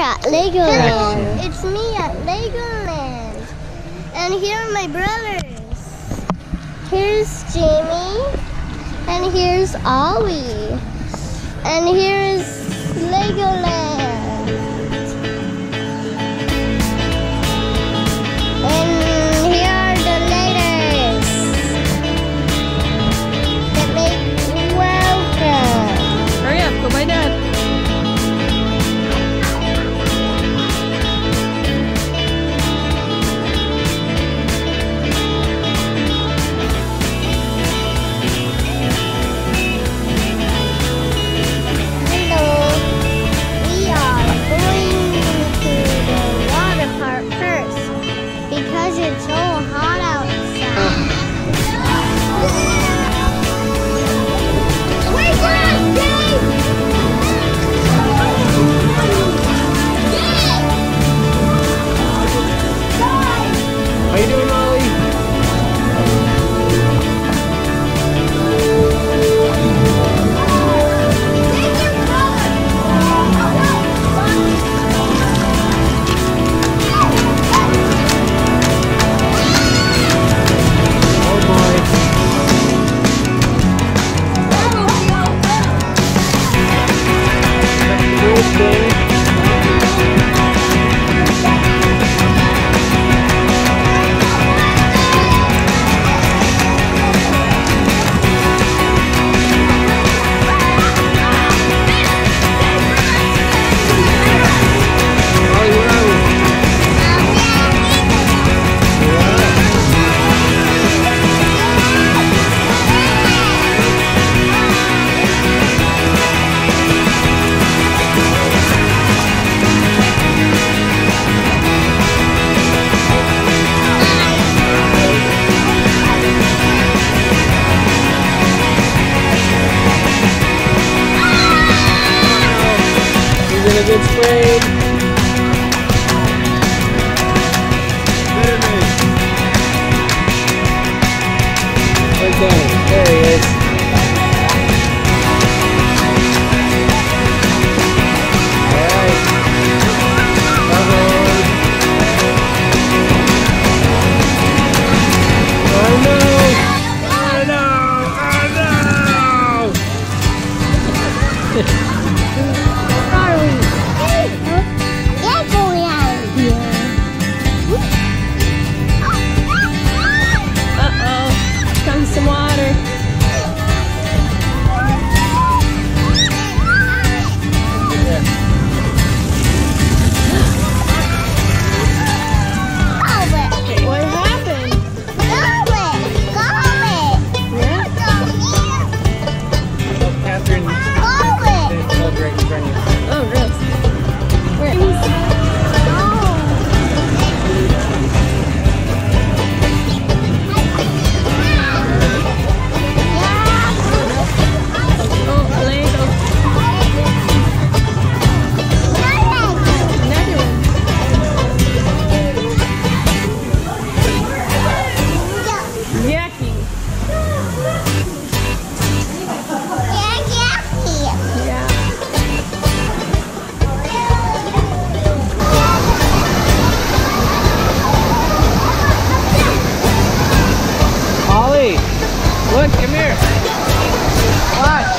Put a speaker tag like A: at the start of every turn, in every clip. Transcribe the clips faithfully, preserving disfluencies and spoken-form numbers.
A: at Legoland. Hello, it's me at Legoland. And here are my brothers. Here's Jamie. And here's Ollie. And here's Legoland. And here are the letters that make welcome.
B: Hurry up, go by Dad.
A: It's so hot outside. Where's that, Dave?
C: How you doing, Ollie? A good sprayed. Where's Danny? There he is. Alright. Uh-oh. Oh no! Oh no! Oh no!
B: Some water. What happened?
A: Go it! Go it!
B: Yeah?
C: Oh, Catherine.
A: Go it!
C: Oh, great, great.
B: Oh, gross. Where?
C: Look, come here. Watch.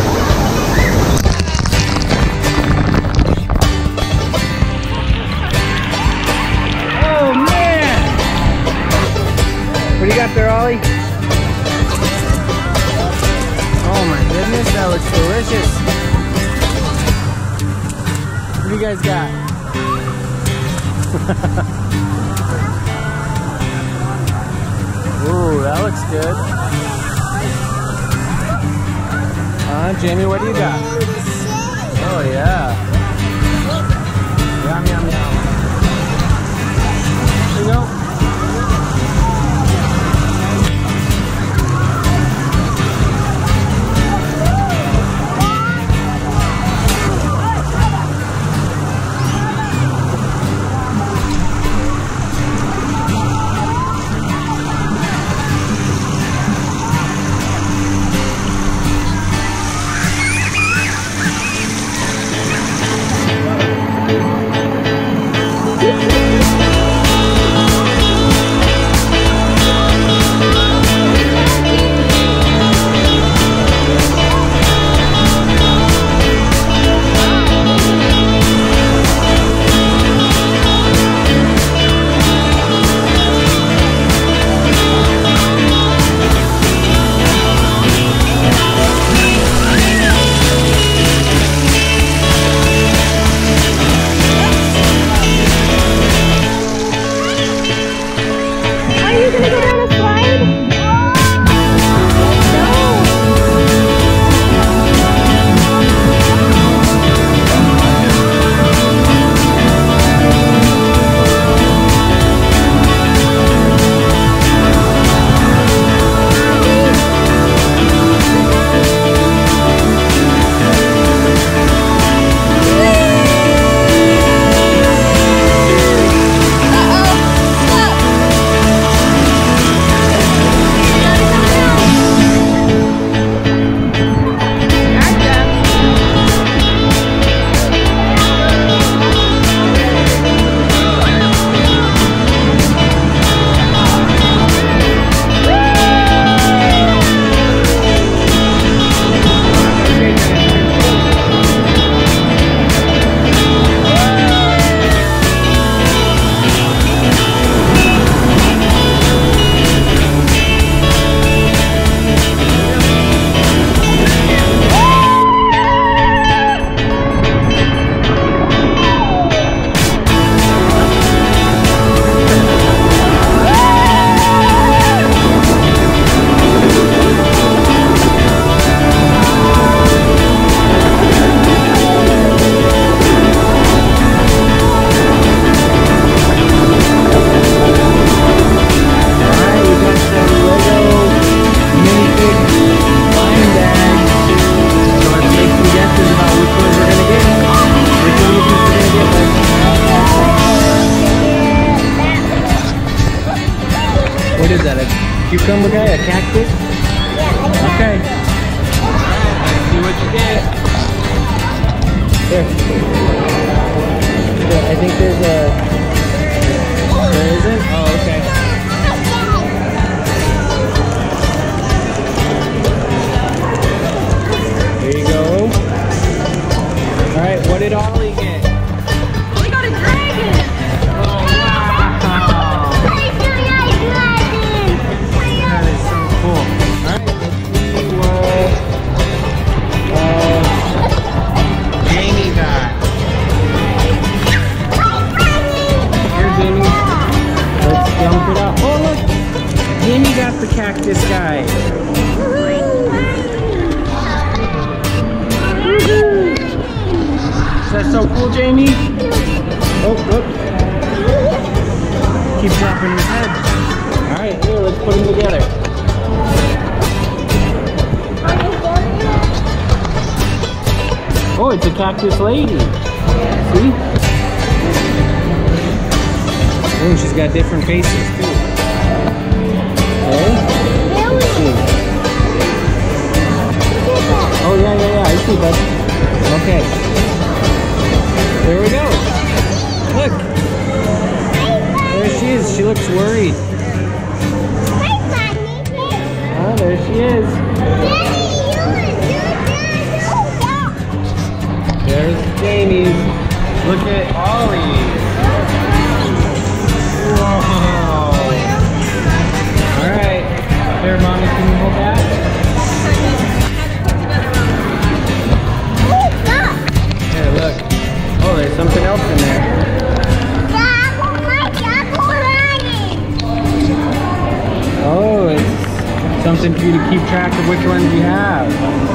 C: Oh, man. What do you got there, Ollie? Oh, my goodness. That looks delicious. What do you guys got? Ooh, that looks good. Uh, Jamie, what do you got? Oh, yeah. Yum, yum, yum. There you go. Cucumber guy, a cactus? Okay. Let's see what you get. There. There, I think there's a... There isn't? Oh, okay. There you go. Alright, what did Ollie get?
B: We got a dragon!
C: Oh, wow! That is so cool. Alright, let's see what uh, Jamie got. Here, Jamie. Let's jump it up. Oh, look! Jamie got the cactus guy. Is that so cool, Jamie? Oh, look. Keep dropping his head. Alright, here, let's put them together. Oh, it's a cactus lady. See? Oh, she's got different faces, too. Okay. Let's see. Oh, yeah, yeah, yeah, I see, bud. Okay. There we go. Look. There she is. She looks worried. Oh, there she is. There's Jamie's. Look at Ollie. Whoa. All right. There, Mommy, can you hold that? Here, look. Oh, there's something else in there. Oh, it's something for you to keep track of which ones you have.